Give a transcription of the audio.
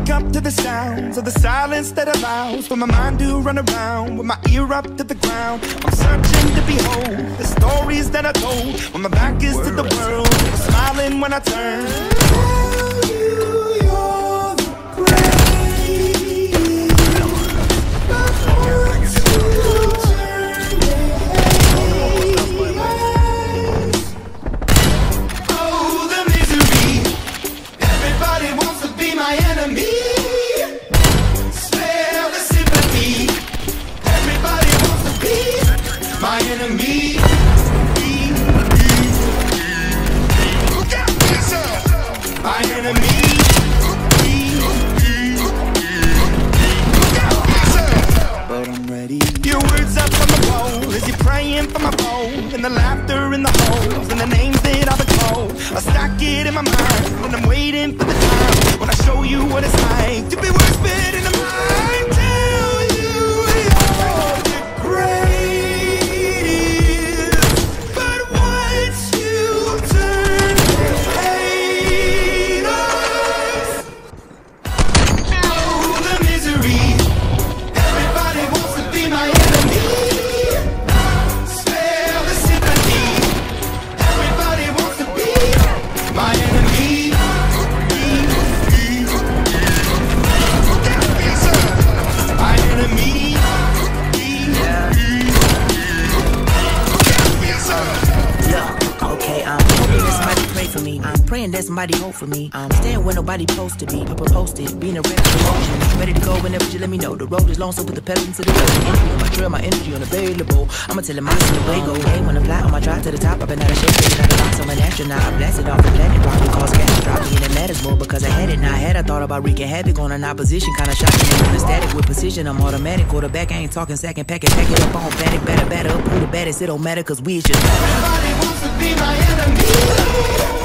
up to the sounds of the silence that allows for my mind to run around with my ear up to the ground. I'm searching to behold the stories that I told when my back is to the world. I'm smiling when I turn. Tell you you're the greatest, but once you turn their heads, oh, the misery. Everybody wants to be my enemy. My enemy. Look out for yourself. My enemy. Look out for yourself. But I'm ready. Your words up on the wall as you're praying for my phone, and the laughter in the holes and the names that I've been called. I stack it in my mind and I'm waiting for the time when I show you what it's like to be worse fit in the mind. Tell you you're the great. Praying that somebody hope for me. I'm staying where nobody supposed to be. Papa posted, being a wreck of emotions. Ready to go whenever you let me know. The road is long, so put the pedal into the road. Energy on my trail, my energy unavailable. I'ma tell him I see the way go. Hey, when I fly on my drive to the top, I've been out of shape, been out of box. I'm an astronaut. I blasted off the planet, probably caused catastrophe, and it matters more because I had it. Now I had I thought about wreaking havoc on an opposition, kinda shocking. I'm static with precision. I'm automatic. Quarterback, I ain't talking second packet. Pack it up on panic, batter up. Who the baddest? It don't matter, cause we just. Everybody wants to be my enemy.